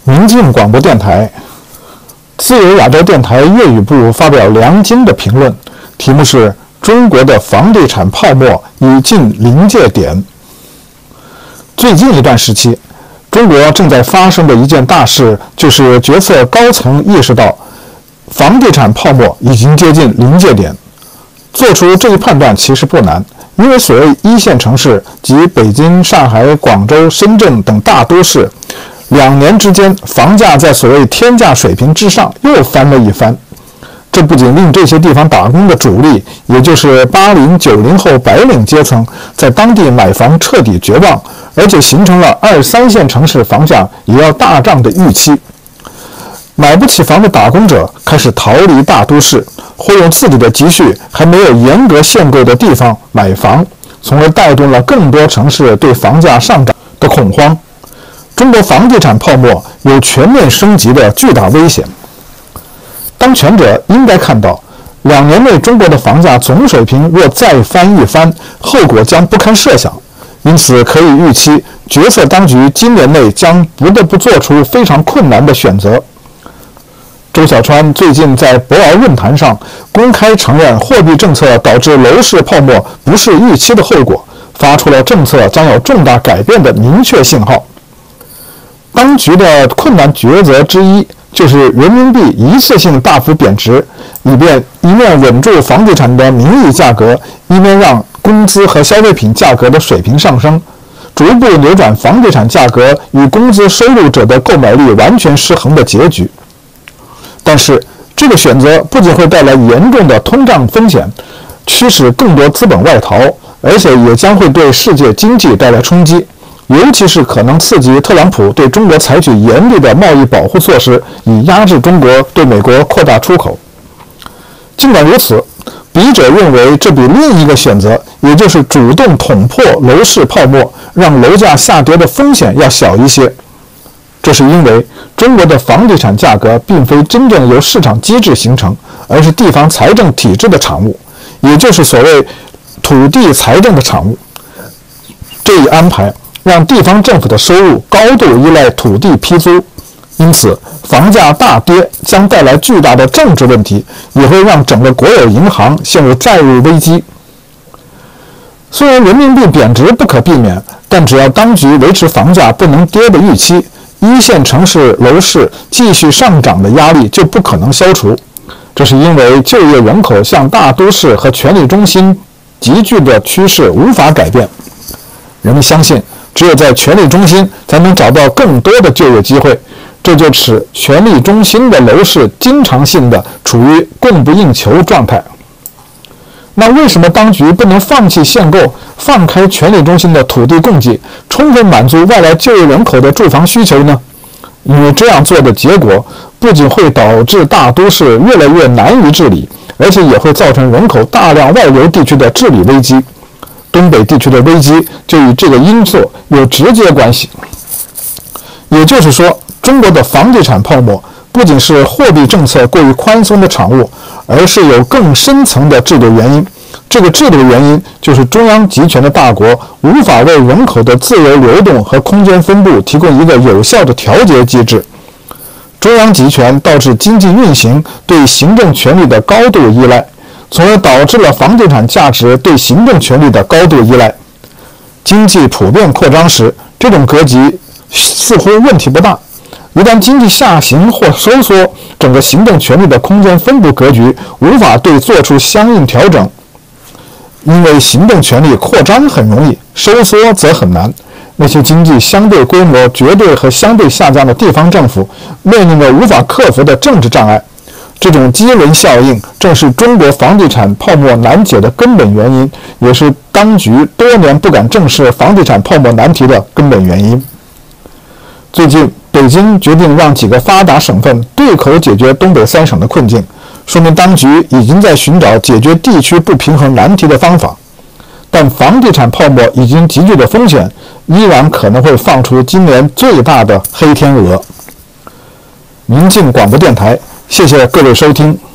民进广播电台、自由亚洲电台粤语部发表梁金的评论，题目是“中国的房地产泡沫已近临界点”。最近一段时期，中国正在发生的一件大事，就是决策高层意识到房地产泡沫已经接近临界点。做出这一判断其实不难，因为所谓一线城市及北京、上海、广州、深圳等大都市，2年之间房价在所谓天价水平之上又翻了一番。这不仅令这些地方打工的主力，也就是80、90后白领阶层在当地买房彻底绝望，而且形成了2、3线城市房价也要大涨的预期。买不起房的打工者开始逃离大都市，或用自己的积蓄还没有严格限购的地方买房，从而带动了更多城市对房价上涨的恐慌。中国房地产泡沫有全面升级的巨大危险。当权者应该看到，2年内中国的房价总水平若再翻一番，后果将不堪设想。因此可以预期，决策当局今年内将不得不做出非常困难的选择。周小川最近在博鳌论坛上公开承认，货币政策导致楼市泡沫不是预期的后果，发出了政策将有重大改变的明确信号。当局的困难抉择之一，就是人民币一次性大幅贬值，以便一面稳住房地产的名义价格，一面让工资和消费品价格的水平上升，逐步扭转房地产价格与工资收入者的购买力完全失衡的结局。但是，这个选择不仅会带来严重的通胀风险，驱使更多资本外逃，而且也将会对世界经济带来冲击，尤其是可能刺激特朗普对中国采取严厉的贸易保护措施，以压制中国对美国扩大出口。尽管如此，笔者认为这比另一个选择，也就是主动捅破楼市泡沫，让楼价下跌的风险要小一些。这是因为中国的房地产价格并非真正由市场机制形成，而是地方财政体制的产物，也就是所谓土地财政的产物。这一安排让地方政府的收入高度依赖土地批租，因此房价大跌将带来巨大的政治问题，也会让整个国有银行陷入债务危机。虽然人民币贬值不可避免，但只要当局维持房价不能跌的预期，一线城市楼市继续上涨的压力就不可能消除。这是因为就业人口向大都市和权力中心集聚的趋势无法改变。人们相信，只有在权力中心才能找到更多的就业机会，这就使权力中心的楼市经常性的处于供不应求状态。那为什么当局不能放弃限购，放开权力中心的土地供给，充分满足外来就业人口的住房需求呢？因为这样做的结果不仅会导致大都市越来越难于治理，而且也会造成人口大量外流地区的治理危机。东北地区的危机就与这个因素有直接关系。也就是说，中国的房地产泡沫不仅是货币政策过于宽松的产物，而是有更深层的制度原因。这个制度原因就是中央集权的大国无法为人口的自由流动和空间分布提供一个有效的调节机制。中央集权导致经济运行对行政权力的高度依赖，从而导致了房地产价值对行政权力的高度依赖。经济普遍扩张时，这种格局似乎问题不大。一旦经济下行或收缩，整个行政权力的空间分布格局无法对做出相应调整。因为行政权力扩张很容易，收缩则很难。那些经济相对规模绝对和相对下降的地方政府面临着无法克服的政治障碍。这种基轮效应正是中国房地产泡沫难解的根本原因，也是当局多年不敢正视房地产泡沫难题的根本原因。最近，北京决定让几个发达省份对口解决东北3省的困境，说明当局已经在寻找解决地区不平衡难题的方法。但房地产泡沫已经集聚的风险，依然可能会放出今年最大的黑天鹅。民进广播电台，谢谢各位收听。